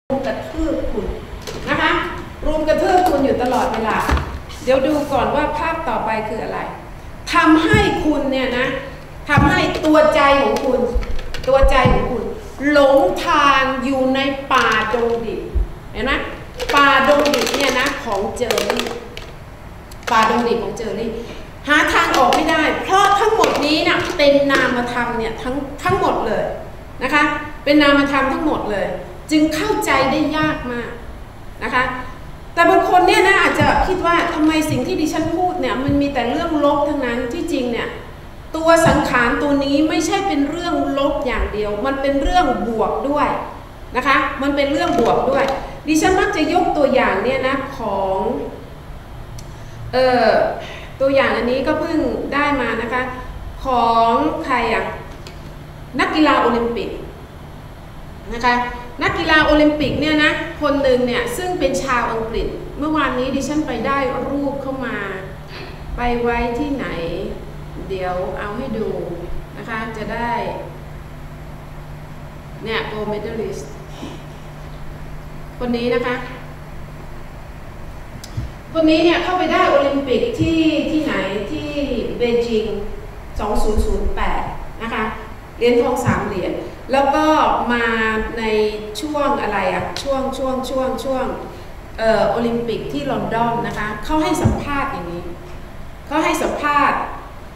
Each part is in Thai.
รุมกระทืบคุณนะคะรุมกระทืบคุณอยู่ตลอดเวลาเดี๋ยวดูก่อนว่าภาพต่อไปคืออะไรทำให้คุณเนี่ยนะทำให้ตัวใจของคุณหลงทางอยู่ในป่าดงดิบเห็นไหมป่าดงดิบเนี่ยนะของเจอรี่ป่าดงดิบของเจอรี่หาทางออกไม่ได้เพราะทั้งหมดนี้นะเป็นนามธรรมเนี่ยทั้งหมดเลยนะคะเป็นนามธรรมทั้งหมดเลยจึงเข้าใจได้ยากมากนะคะแต่บางคนเนี่ยนะอาจจะคิดว่าทำไมสิ่งที่ดิฉันพูดเนี่ยมันมีแต่เรื่องลบทั้งนั้นที่จริงเนี่ยตัวสังขารตัวนี้ไม่ใช่เป็นเรื่องลบอย่างเดียวมันเป็นเรื่องบวกด้วยนะคะมันเป็นเรื่องบวกด้วยดิฉันมักจะยกตัวอย่างเนี่ยนะของตัวอย่างอันนี้ก็เพิ่งได้มานะคะของใครอ่ะนักกีฬาโอลิมปิกนะคะนักกีฬาโอลิมปิกเนี่ยนะคนหนึ่งเนี่ยซึ่งเป็นชาวอังกฤษเมื่อวานนี้ดิฉันไปได้รูปเข้ามาไปไว้ที่ไหนเดี๋ยวเอาให้ดูนะคะจะได้เนี่ยโกลด์เมดัลลิสต์คนนี้นะคะคนนี้เนี่ยเข้าไปได้โอลิมปิกที่ไหนที่เบจิง2008นะคะเหรียญทอง3 เหรียญแล้วก็มาในช่วงอะไรอะช่วงโอลิมปิกที่ลอนดอนนะคะเขาให้สัมภาษณ์อย่างนี้เขาให้สัมภาษณ์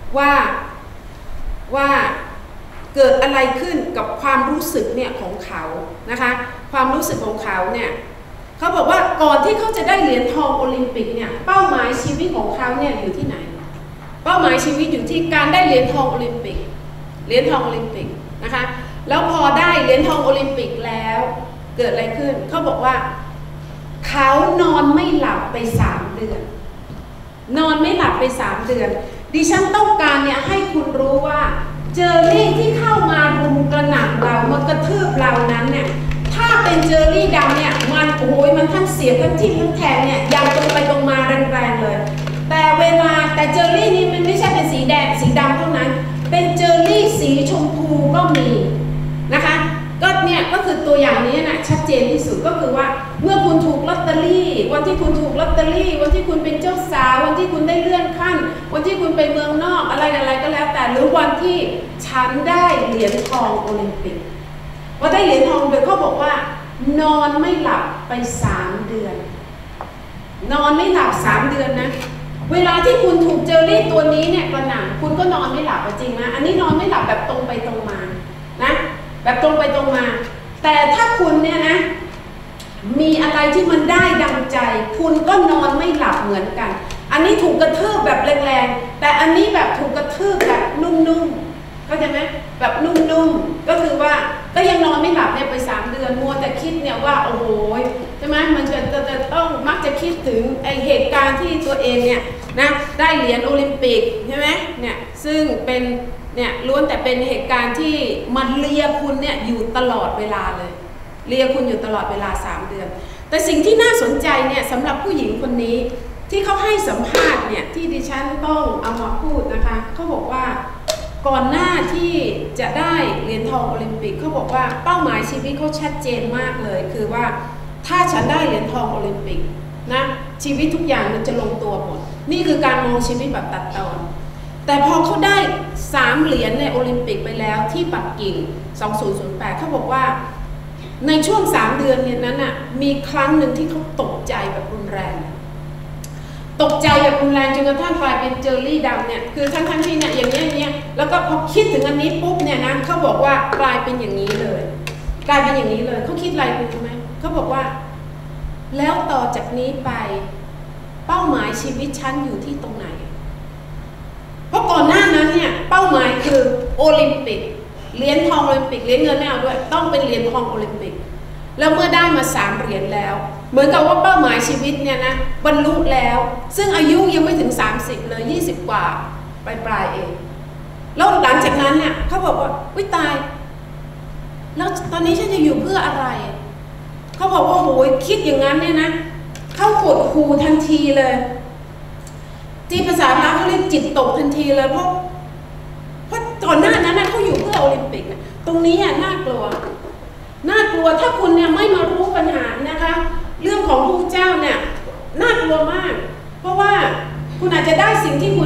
ว่าเกิดอะไรขึ้นกับความรู้สึกเนี่ยของเขานะคะความรู้สึกของเขาเนี่ยเขาบอกว่าก่อนที่เขาจะได้เหรียญทองโอลิมปิกเนี่ยเป้าหมายชีวิตของเขาเนี่ยอยู่ที่ไหนเป้าหมายชีวิตอยู่ที่การได้เหรียญทองโอลิมปิกนะคะแล้วพอได้เหรียญทองโอลิมปิกแล้วเกิดอะไรขึ้นเขาบอกว่าเขานอนไม่หลับไป3 เดือนนอนไม่หลับไป3 เดือนดิฉันต้องการเนี่ยให้คุณรู้ว่าเจอรี่ที่เข้ามารุมกระหน่ำเรามากระทืบเรานั้นเนี่ยถ้าเป็นเจอรี่ดำเนี่ยมันโอ้ยมันทั้งเสียบทั้งทิ่มทั้งแทงเนี่ยอย่างตรงไปตรงมาแรงๆเลยแต่เจอรี่นี้มันไม่ใช่เป็นสีแดงสีดำเท่านั้นเป็นเจอรี่สีชมพูก็มีนะคะก็เนี่ยก็คือตัวอย่างนี้นะชัดเจนที่สุดก็คือว่าเมื่อคุณถูกลอตเตอรี่วันที่คุณถูกลอตเตอรี่วันที่คุณเป็นเจ้าสาววันที่คุณได้เลื่อนขั้นวันที่คุณไปเมืองนอกอะไรก็แล้วแต่หรือวันที่ฉันได้เหรียญทองโอลิมปิกว่าได้เหรียญทองโดยเขาบอกว่านอนไม่หลับไป3 เดือนนอนไม่หลับ3 เดือนนะเวลาที่คุณถูกเจอรี่ตัวนี้เนี่ยกระหน่ำคุณก็นอนไม่หลับจริงนะอันนี้นอนไม่หลับแบบตรงไปตรงมานะแบบตรงไปตรงมาแต่ถ้าคุณเนี่ยนะมีอะไรที่มันได้ดังใจคุณก็นอนไม่หลับเหมือนกันอันนี้ถูกกระทืบแบบแรงๆแต่อันนี้แบบถูกกระทืบแบบนุ่มๆเข้าใจไหมแบบนุ่มๆก็คือว่าก็ยังนอนไม่หลับเนี่ยไป3 เดือนมัวแต่คิดเนี่ยว่าโอ้โหใช่ไหมมันจะต้องมักจะคิดถึงไอเหตุการณ์ที่ตัวเองเนี่ยนะได้เหรียญโอลิมปิกใช่ไหมเนี่ยซึ่งเป็นเนี่ยล้วนแต่เป็นเหตุการณ์ที่มันเลียคุณเนี่ยอยู่ตลอดเวลาเลยเลียคุณอยู่ตลอดเวลา3 เดือนแต่สิ่งที่น่าสนใจเนี่ยสำหรับผู้หญิงคนนี้ที่เขาให้สัมภาษณ์เนี่ยที่ดิฉันต้องเอามาพูดนะคะเขาบอกว่าก่อนหน้าที่จะได้เหรียญทองโอลิมปิกเขาบอกว่าเป้าหมายชีวิตเขาชัดเจนมากเลยคือว่าถ้าฉันได้เหรียญทองโอลิมปิกนะชีวิตทุกอย่างมันจะลงตัวหมดนี่คือการมองชีวิตแบบตัดตอนแต่พอเขาได้3 เหรียญในโอลิมปิกไปแล้วที่ปักกิ่ง2008เขาบอกว่าในช่วง3 เดือนเนี่ยนั้นน่ะมีครั้งหนึ่งที่เขาตกใจแบบรุนแรงจนกระทั่งกลายเป็นเจอรี่ดำเนี่ยคือทั้งที่เนี่ยอย่างเนี้ยแล้วก็พอคิดถึงอันนี้ปุ๊บเนี่ยนะเขาบอกว่ากลายเป็นอย่างนี้เลยเขาคิดอะไรรู้ไหมเขาบอกว่าแล้วต่อจากนี้ไปเป้าหมายชีวิตฉันอยู่ที่ตรงไหนเพราะก่อนหน้านั้นเนี่ยเป้าหมายคือโอลิมปิกเหรียญทองโอลิมปิกเหรียญเงินไม่เอาด้วยต้องเป็นเหรียญทองโอลิมปิกแล้วเมื่อได้มา3 เหรียญแล้วเหมือนกับว่าเป้าหมายชีวิตเนี่ยนะบรรลุแล้วซึ่งอายุยังไม่ถึง30เลย20 กว่าปลายเองแล้วหลังจากนั้นเนี่ยเขาบอกว่าอุ๊ยตายแล้วตอนนี้ฉันจะอยู่เพื่ออะไรเขาบอกว่าโหยคิดอย่างนั้นเนี่ยนะเข้าหดหู่ทันทีเลยที่ภาษาพระเขาเรียกจิตตกทันทีเลยเพราะก่อนหน้านั้นเขาอยู่เพื่อโอลิมปิกตรงนี้น่ากลัวถ้าคุณเนี่ยไม่มารู้ปัญหา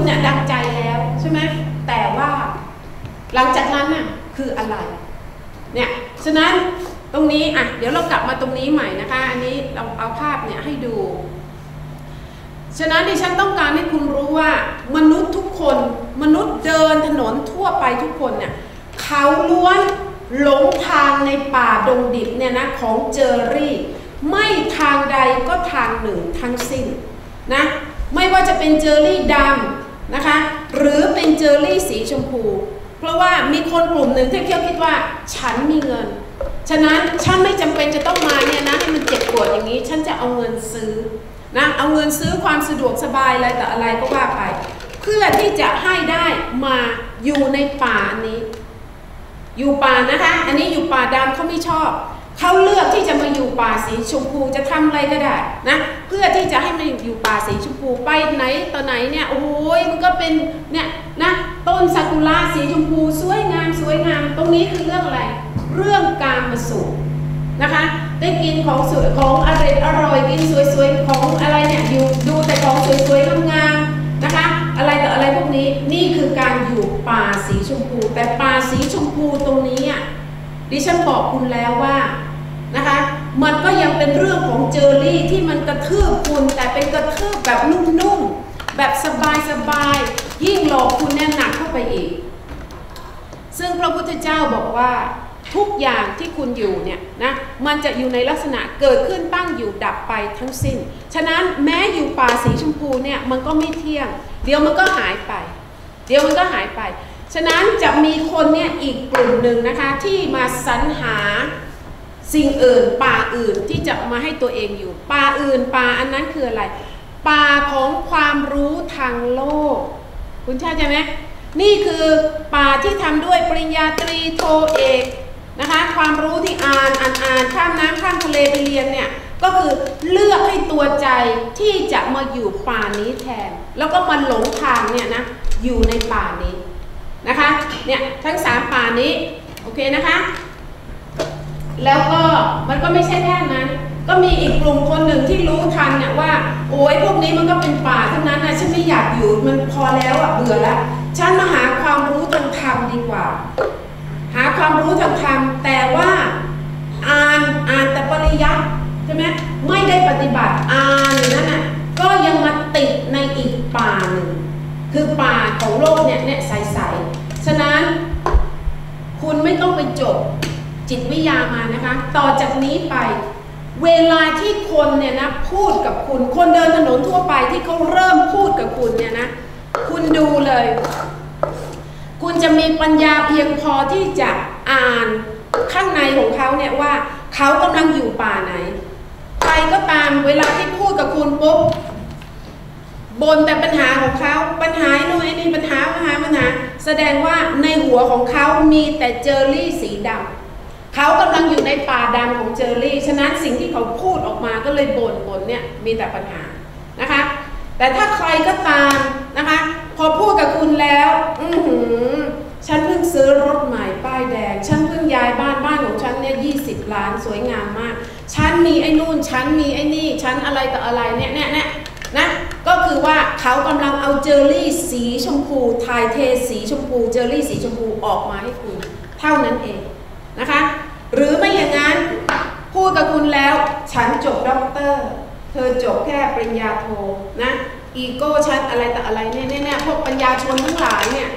เนี่ยดังใจแล้วใช่ไหมแต่ว่าหลังจากนั้นน่ะคืออะไรเนี่ยฉะนั้นตรงนี้อ่ะเดี๋ยวเรากลับมาตรงนี้ใหม่นะคะอันนี้เราเอาภาพเนี่ยให้ดูฉะนั้นดิฉันต้องการให้คุณรู้ว่ามนุษย์ทุกคนมนุษย์เดินถนนทั่วไปทุกคนเนี่ยเขาล้วนหลงทางในป่าดงดิบเนี่ยนะของเจอรี่ไม่ทางใดก็ทางหนึ่งทั้งสิ้นนะไม่ว่าจะเป็นเจอรี่ดำนะคะหรือเป็นเจอรี่สีชมพูเพราะว่ามีคนกลุ่มหนึ่งที่เขาคิดว่าฉันมีเงินฉะนั้นฉันไม่จำเป็นจะต้องมาเนี่ยนะให้มันเจ็บปวดอย่างนี้ฉันจะเอาเงินซื้อนะเอาเงินซื้อความสะดวกสบายอะไรแต่อะไรก็ว่าไปเพื่อที่จะให้ได้มาอยู่ในป่านี้อยู่ป่านะคะอันนี้อยู่ป่าดำเขาไม่ชอบเขาเลือกที่จะมาอยู่ป่าสีชมพูจะทำอะไรก็ได้นะเพื่อที่จะให้มันอยู่ป่าสีชมพูไปไหนต่อไหนเนี่ยโอ้ยมันก็เป็นเนี่ยนะต้นซากุระสีชมพูสวยงามสวยงามตรงนี้คือเรื่องอะไรเรื่องการมาสู่นะคะได้กินของสวยของอร่อยกินสวยๆของอะไรเนี่ยอยู่ดูแต่ของสวยๆงามๆนะคะอะไรต่ออะไรพวกนี้นี่คือการอยู่ป่าสีชมพูแต่ป่าสีชมพูตรงนี้อ่ะดิฉันบอกคุณแล้วว่านะคะมันก็ยังเป็นเรื่องของเจอรี่ที่มันกระทืบคุณแต่เป็นกระทืบแบบนุ่มๆแบบสบายๆยิ่งหลอกคุณแน่นหนักเข้าไปอีกซึ่งพระพุทธเจ้าบอกว่าทุกอย่างที่คุณอยู่เนี่ยนะมันจะอยู่ในลักษณะเกิดขึ้นตั้งอยู่ดับไปทั้งสิ้นฉะนั้นแม้อยู่ป่าสีชมพูเนี่ยมันก็ไม่เที่ยงเดี๋ยวมันก็หายไปฉะนั้นจะมีคนเนี่ยอีกกลุ่มหนึ่งนะคะที่มาสรรหาสิ่งอื่นป่าอื่นที่จะมาให้ตัวเองอยู่ป่าอื่นป่าอันนั้นคืออะไรป่าของความรู้ทางโลกคุณชาติใช่ไหมนี่คือป่าที่ทำด้วยปริญญาตรีโทเอกนะคะความรู้ที่อ่านข้ามน้ำข้ามทะเลไปเรียนเนี่ยก็คือเลือกให้ตัวใจที่จะมาอยู่ป่านี้แทนแล้วก็มาหลงทางเนี่ยนะอยู่ในป่านี้นะคะเนี่ยทั้ง3ป่านี้โอเคนะคะแล้วก็มันก็ไม่ใช่แค่นั้นก็มีอีกกลุ่มคนหนึ่งที่รู้ทันเนี่ยว่าโอ้ยพวกนี้มันก็เป็นป่าทั้งนั้นนะฉันไม่อยากอยู่มันพอแล้วอ่ะเบื่อแล้วฉันมาหาความรู้ทางธรรมดีกว่าหาความรู้ทางธรรมแต่ว่าอ่านแต่ปริยัติใช่ไหมไม่ได้ปฏิบัติอ่านอย่างนั้นน่ะก็ยังมาติดในอีกป่าหนึ่งคือป่าของโลกเนี่ยใสๆฉะนั้นคุณไม่ต้องไปจบจิตวิทยามานะคะต่อจากนี้ไปเวลาที่คนเนี่ยนะพูดกับคุณคนเดินถนนทั่วไปที่เขาเริ่มพูดกับคุณเนี่ยนะคุณดูเลยคุณจะมีปัญญาเพียงพอที่จะอ่านข้างในของเขาเนี่ยว่าเขากำลังอยู่ป่าไหนใครก็ตามเวลาที่พูดกับคุณปุ๊บบ่นแต่ปัญหาของเขาปัญหาโน่นนี่ปัญหาแสดงว่าในหัวของเขามีแต่เจอรี่สีดำเขากำลังอยู่ในป่าดำของเจอรี่ฉะนั้นสิ่งที่เขาพูดออกมาก็เลยบ่นเนี่ยมีแต่ปัญหานะคะแต่ถ้าใครก็ตามนะคะพอพูดกับคุณแล้วฉันเพิ่งซื้อรถใหม่ป้ายแดงฉันเพิ่งย้ายบ้านของฉันเนี่ย20 ล้านสวยงามมากฉันมีไอ้นู่นฉันมีไอ้นี่ฉันอะไรต่ออะไรเนี่ยนะก็คือว่าเขากำลังเอาเจอรี่สีชมพูถ่ายเทสีชมพูเจอรี่สีชมพูออกมาให้คุณเท่านั้นเองนะคะหรือไม่อย่างนั้นพูดกับคุณแล้วฉันจบด็อกเตอร์เธอจบแค่ปริญญาโทนะอีโก้ฉันอะไรต่ออะไรเนี่ยพวกปัญญาชนทั้งหลายเนี่ย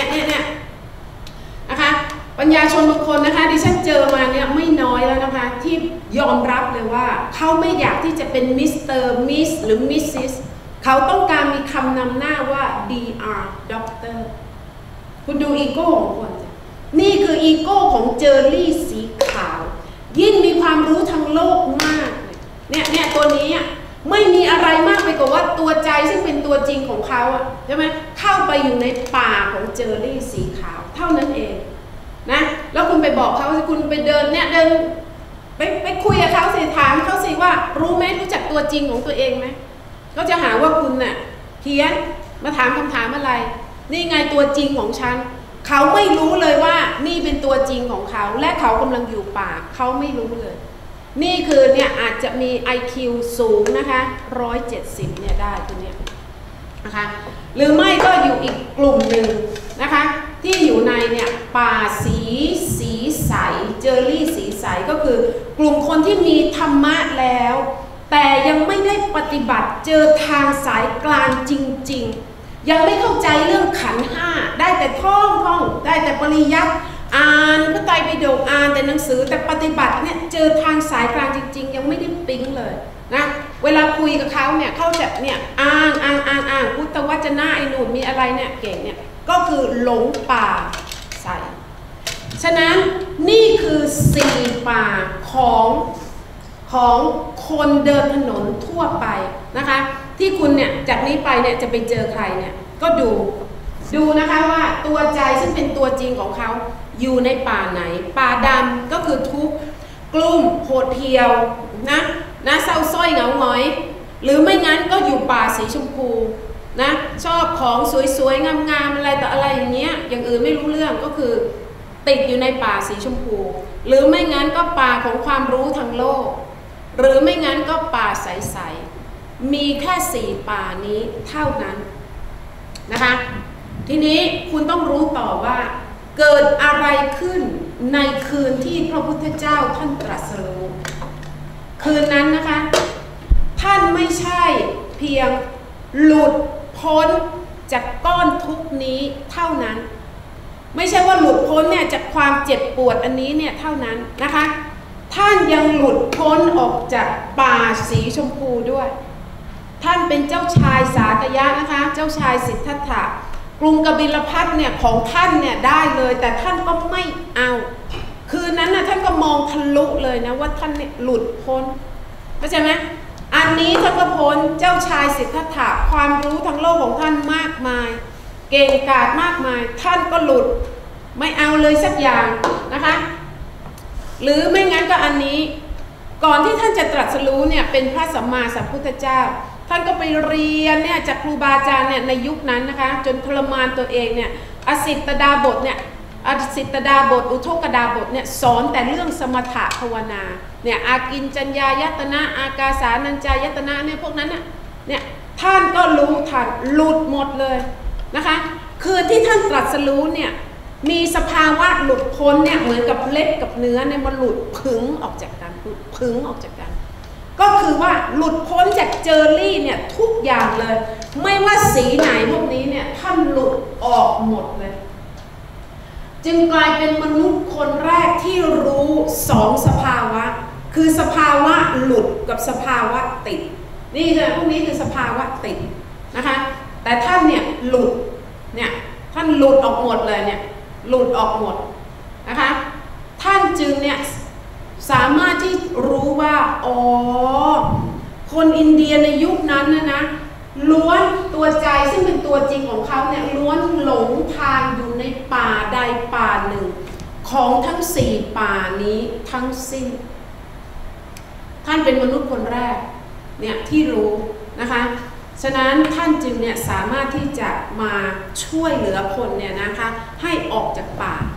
นะคะปัญญาชนบางคนนะคะดิฉันเจอมาเนี่ยไม่น้อยแล้วนะคะที่ยอมรับเลยว่าเขาไม่อยากที่จะเป็นมิสเตอร์มิสหรือมิสซิสเขาต้องการมีคำนำหน้าว่า DR ด็อกเตอร์คุณดูอีโก้ของคนนี่คืออีโก้ของเจอรี่สีขาวยิ่งมีความรู้ทางโลกมากเนี่ยตัวนี้ไม่มีอะไรมากไปกว่าว่าตัวใจซึ่งเป็นตัวจริงของเขาใช่ไหมเข้าไปอยู่ในป่าของเจอรี่สีขาวเท่านั้นเองนะแล้วคุณไปบอกเขาสิคุณไปเดินไปคุยกับเขาสิถามเขาสิว่ารู้ไหมรู้จักตัวจริงของตัวเองไหมเขาจะหาว่าคุณน่ะเพี้ยนมาถามคำถามอะไรนี่ไงตัวจริงของฉันเขาไม่รู้เลยว่านี่เป็นตัวจริงของเขาและเขากำลังอยู่ป่าเขาไม่รู้เลยนี่คือเนี่ยอาจจะมี IQ สูงนะคะ170เนี่ยได้ตัวเนี้ยนะคะหรือไม่ก็อยู่อีกกลุ่มหนึ่งนะคะที่อยู่ในเนี่ยป่าสีใสเจอรี่สีใสก็คือกลุ่มคนที่มีธรรมะแล้วแต่ยังไม่ได้ปฏิบัติเจอทางสายกลางจริงๆยังไม่เข้าใจเรื่องขันธ์ห้าได้แต่ท่องได้แต่ปริยัติอ่านพระไตรปิฎกอ่านแต่หนังสือแต่ปฏิบัติเนี่ยเจอทางสายกลางจริงๆยังไม่ได้ปิ๊งเลยนะเวลาคุยกับเขาเนี่ยเขาจะเนี่ยอ้างพุทธวจนะไอ้หนูมีอะไรเนี่ยเก่งเนี่ยก็คือหลงป่าใส่ฉะนั้นนี่คือ4ป่าของคนเดินถนนทั่วไปนะคะที่คุณเนี่ยจากนี้ไปเนี่ยจะไปเจอใครเนี่ยก็ดูนะคะว่าตัวใจซึ่งเป็นตัวจริงของเขาอยู่ในป่าไหนป่าดำก็คือทุกข์กลุ่มโหดเหี้ยวนะเศร้าส้อยเหงาหงอยหรือไม่งั้นก็อยู่ป่าสีชมพูนะชอบของสวยๆงามๆอะไรต่ออะไรอย่างเงี้ยอย่างอื่นไม่รู้เรื่องก็คือติดอยู่ในป่าสีชมพูหรือไม่งั้นก็ป่าของความรู้ทางโลกหรือไม่งั้นก็ป่าใสๆมีแค่4ป่านี้เท่านั้นนะคะทีนี้คุณต้องรู้ต่อว่าเกิดอะไรขึ้นในคืนที่พระพุทธเจ้าท่านตรัสรู้คืนนั้นนะคะท่านไม่ใช่เพียงหลุดพ้นจากก้อนทุกข์นี้เท่านั้นไม่ใช่ว่าหลุดพ้นเนี่ยจากความเจ็บปวดอันนี้เนี่ยเท่านั้นนะคะท่านยังหลุดพ้นออกจากป่าสีชมพูด้วยท่านเป็นเจ้าชายสากยะนะคะเจ้าชายสิทธัตถะกรุงกบิลพัสเนี่ยของท่านเนี่ยได้เลยแต่ท่านก็ไม่เอาคืนนั้นนะท่านก็มองทะลุเลยนะว่าท่านเนี่ยหลุดพ้นเข้าใจไหมอันนี้ท่านก็พ้นเจ้าชายสิทธัตถะความรู้ทั้งโลกของท่านมากมายเก่งกาจมากมายท่านก็หลุดไม่เอาเลยสักอย่างนะคะหรือไม่งั้นก็อันนี้ก่อนที่ท่านจะตรัสรู้เนี่ยเป็นพระสัมมาสัมพุทธเจ้าท่านก็ไปเรียนเนี่ยจากครูบาอาจารย์เนี่ยในยุคนั้นนะคะจนทรมานตัวเองเนี่ยอสิตดาบทเนี่ยอสิตดาบทอุทกดาบทเนี่ยสอนแต่เรื่องสมถะภาวนาเนี่ยอากินจัญญายตนะอากาสานัญจายตนะเนี่ยพวกนั้นเนี่ยท่านก็รู้ทันหลุดหมดเลยนะคะคืนที่ท่านตรัสรู้เนี่ยมีสภาวะหลุดพ้นเนี่ยเหมือนกับเล็บกับเนื้อเนี่ยมันหลุดผึ่งออกจากกันผึ่งออกจากกันก็คือว่าหลุดพ้นจากเจอรี่เนี่ยทุกอย่างเลยไม่ว่าสีไหนพวกนี้เนี่ยท่านหลุดออกหมดเลยจึงกลายเป็นมนุษย์คนแรกที่รู้2สภาวะคือสภาวะหลุดกับสภาวะติดนี่เลยพวกนี้คือสภาวะติดนะคะแต่ท่านเนี่ยหลุดเนี่ยท่านหลุดออกหมดเลยเนี่ยหลุดออกหมดนะคะท่านจึงเนี่ยสามารถที่รู้ว่าอ๋อคนอินเดียในยุคนั้นนะล้วนตัวใจซึ่งเป็นตัวจริงของเขาเนี่ยล้วนหลงทางอยู่ในป่าใดป่าหนึ่งของทั้ง4ป่านี้ทั้งสิ้นท่านเป็นมนุษย์คนแรกเนี่ยที่รู้นะคะฉะนั้นท่านจึงเนี่ยสามารถที่จะมาช่วยเหลือคนเนี่ยนะคะให้ออกจากป่า